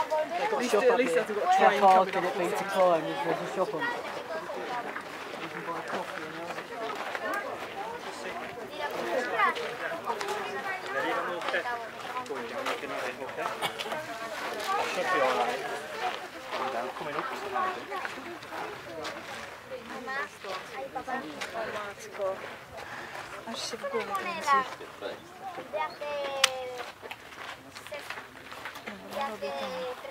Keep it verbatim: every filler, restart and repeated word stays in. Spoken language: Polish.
At least, at least I've got a train How hard coming could it up. be to climb if there's a shop on? You can buy coffee and Matko, aż się w głowie kręci. de hace, de hace